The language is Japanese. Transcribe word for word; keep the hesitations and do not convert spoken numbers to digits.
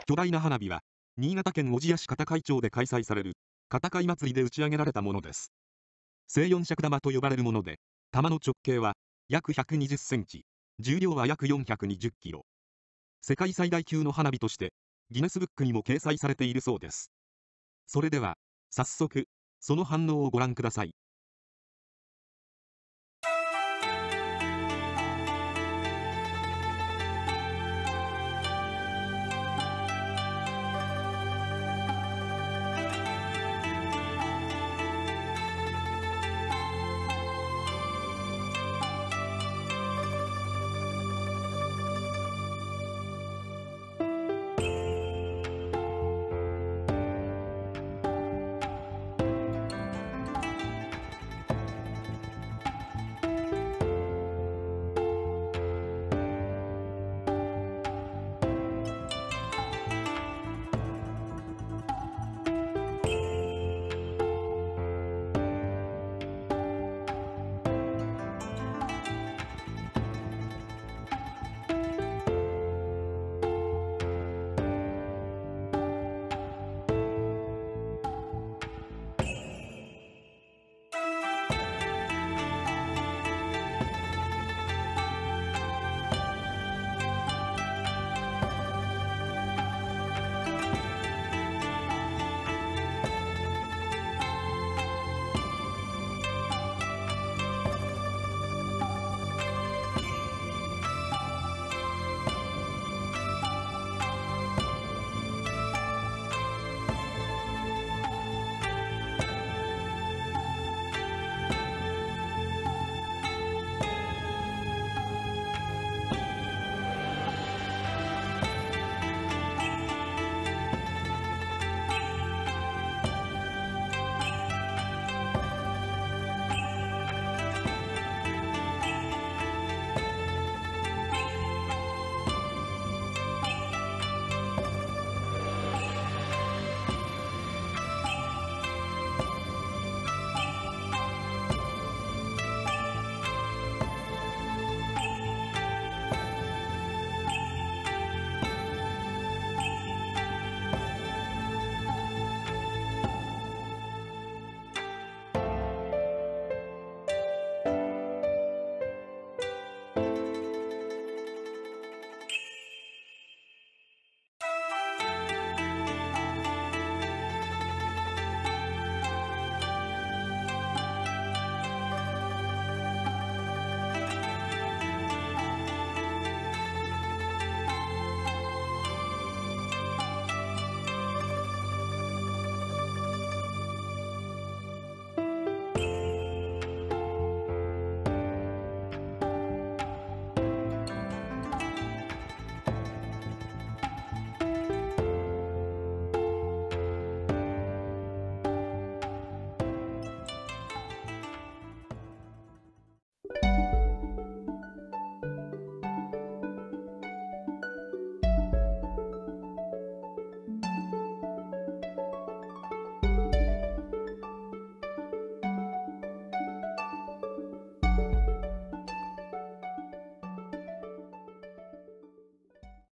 巨大な花火は、新潟県小千谷市片貝町で開催される、片貝祭りで打ち上げられたものです。正四尺玉と呼ばれるもので、玉の直径は約ひゃくにじゅっセンチ、重量は約よんひゃくにじゅっキロ。世界最大級の花火として、ギネスブックにも掲載されているそうです。それでは、早速、その反応をご覧ください。